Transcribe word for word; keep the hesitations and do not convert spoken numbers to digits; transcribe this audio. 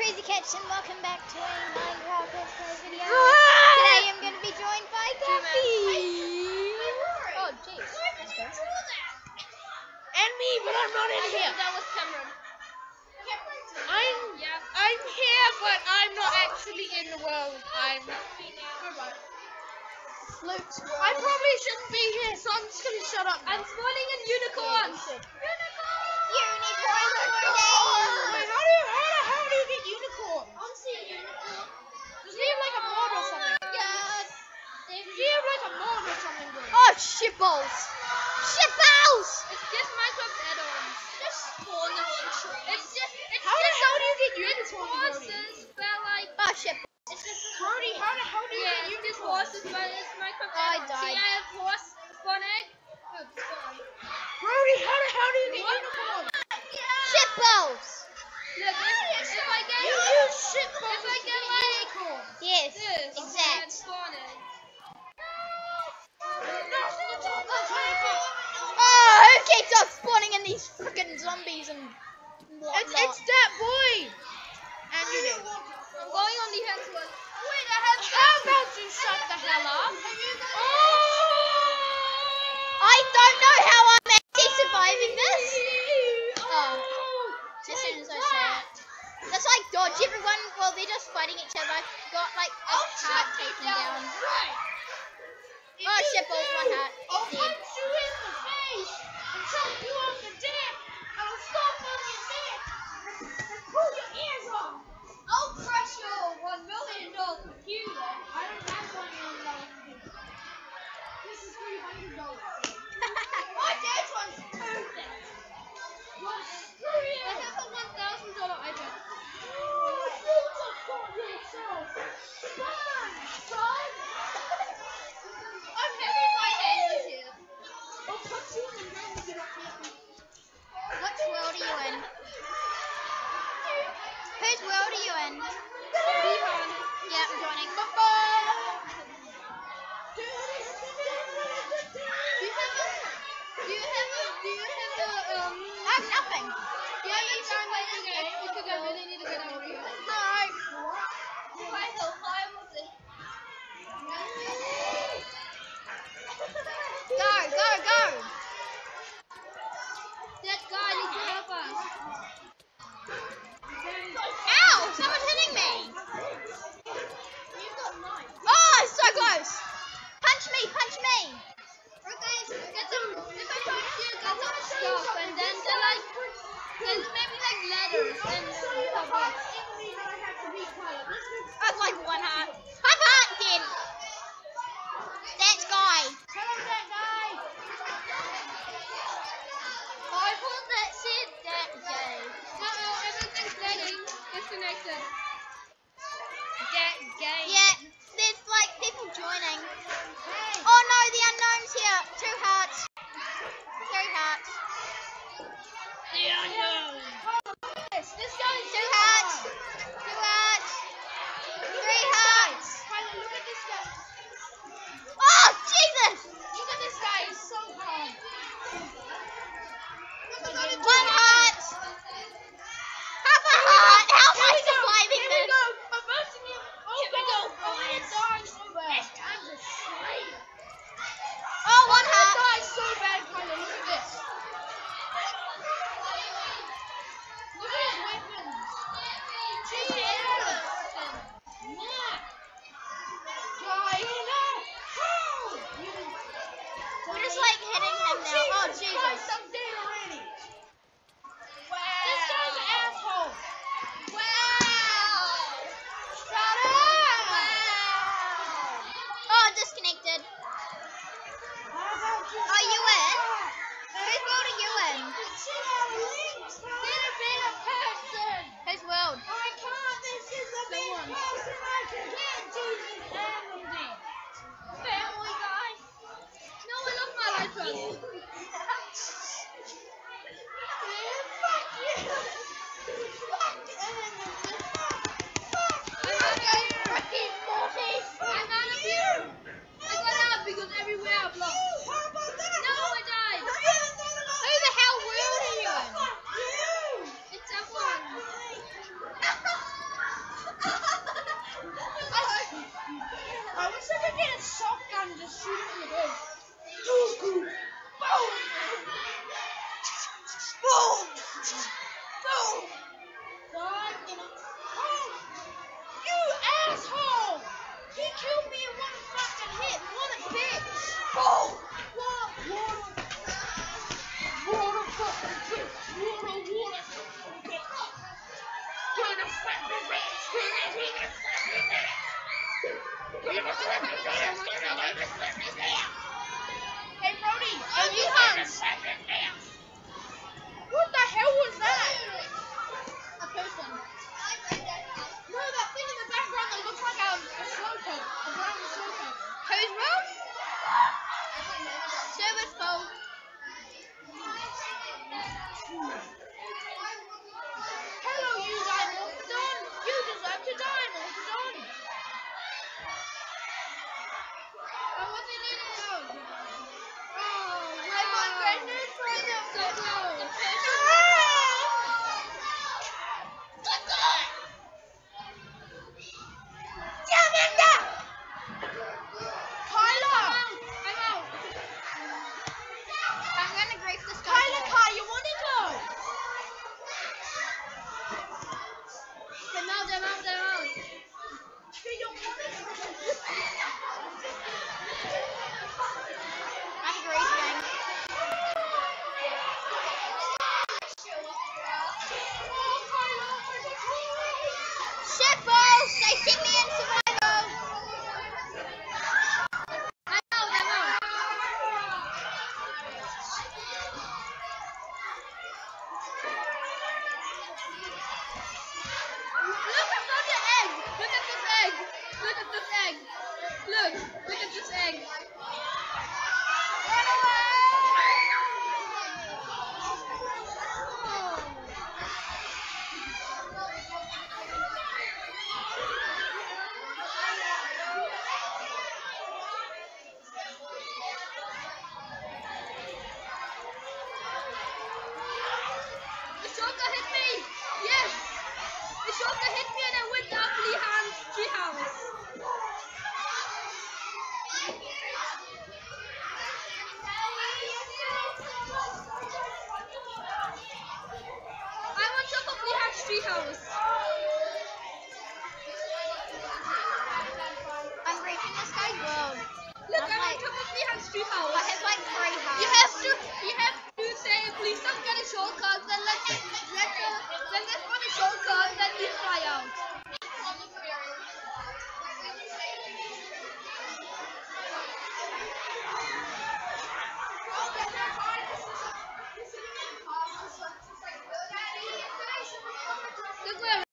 Crazy Cats and welcome back to a Minecraft Let's Play video. Today I'm going to be joined by Duffy. Oh jeez. And me, but I'm not in here. That was Cameron. I'm Yeah. I'm here, but I'm not actually in the world. I'm Luke's I world. probably shouldn't be here, so I'm just gonna shut up. I'm spawning in unicorns. Unicorn Wait, Day. how do you how the hell do you get unicorn? I'm seeing unicorn. Does he have like a mod or something? God. Does he have like a mod or something? Bro? Oh, shitballs. Shitballs. It's just Minecraft add-ons. Just spawn them on shore. It's just. It's How the just, hell do you get It's unicorn, Brody? horses, but like. Oh, shitballs. It's just. Brody, how the hell do you Yeah, get it's just unicorn? horses, but it's Minecraft I add-ons. died. See, I have horse, spawn egg. Oh, spawn. Brody, how the hell do you get unicorn? Shitballs. Look, if, if I get. You use shitballs If I to get get like. unicorn. Yes, This. exact. And spawn egg. Oh, who keeps on spawning in these freaking zombies and whatnot? It's, it's that boy. And you do. I'm going on the hand one. Wait, I have. How about you shut the hell up? Oh! I don't know how I'm actually surviving this. Oh, just as soon as I say it. That's like dodge. Everyone, well, they're just fighting each other. Got like a heart taken down. Oh, shitballs, one heart. I'll Dead. punch you in the face and chop you off the dick. And I'll stomp on your neck and pull your ears off. I'll crush your one million dollar computer. I don't have one million dollar computer. This is three hundred dollars. My dad's one's perfect. What? Screw you. I have a one thousand dollar iPad. Oh, you just got yourself. Come on, son. I'm having my hands here. I'll punch you in the head if you don't hit me. What world are you in? Whose world are you in? Behan. Yeah, I'm joining. Do you have a? Do you have a? Do you have a? Um. I have nothing. Yeah, you can play the game because I really need to get over here. Hi. Why so high was it? Go, go, go. That guy needs to help us. Ow, someone's hitting me. You've got nine. Oh, so close. Punch me, punch me. Okay, get them. If I punch you, get them stuff, and then they're like, there's maybe like ladders and um, cupboards. That's like one heart. I'm heart dead. That guy. Oh, I thought that said that guy. Uh-oh, everything's lagging. Disconnected. That guy. Yeah, there's like people joining. Oh no, the unknown's here. Two hearts. Three hearts. The unknown. This guy's Two hearts. Two hearts. Three hearts. Oh, Jesus! Look at this guy. He's so hard. One heart. Half a heart. How am I surviving Here we this? go. I'm bursting you. Oh, Here we go. Oh, I'm dying so bad. It's time to slay. Oh, one I'm heart. gonna die so bad, Kyla. Look at this. Look at his weapons. Jesus. Nah. Kyla. How? We're just like hitting Boom! Boom! God in a... Oh! You asshole! He killed me in one fucking hit. What a bitch! Boom! What? What a... What a fucking bitch! What a... What a fucking bitch! What a fucking bitch! Hey, Brody! Oh, you Hans! What the hell was that? A person. No, that thing in the background that looks like a, a slowpoke. A brown slowpoke. Who's wrong? Server's full. Hello, you Dimorphodon! You deserve to die, Morphodon! Oh, what's it in it? Oh, Oh, I got grenades for them. so close. Kyler! I'm out. I'm gonna grief this guy. Kyler, car, you wanna go? I'm out, I'm out, I'm out. Do you wanna go? I'm griefing. Oh, Kyler, I got you. Shitballs! They see me in survival! I'm out, I'm out. Look, I've got the egg. Look at this egg. Look at this egg. Look, look at this egg. Run away! The shotgun hit me. Yes. The shotgun hit me and I went down to the Hans treehouse. I'm on top of the Hans treehouse. I'm griefing this guy's world. Look, I'm I'm on like- top of the Hans treehouse.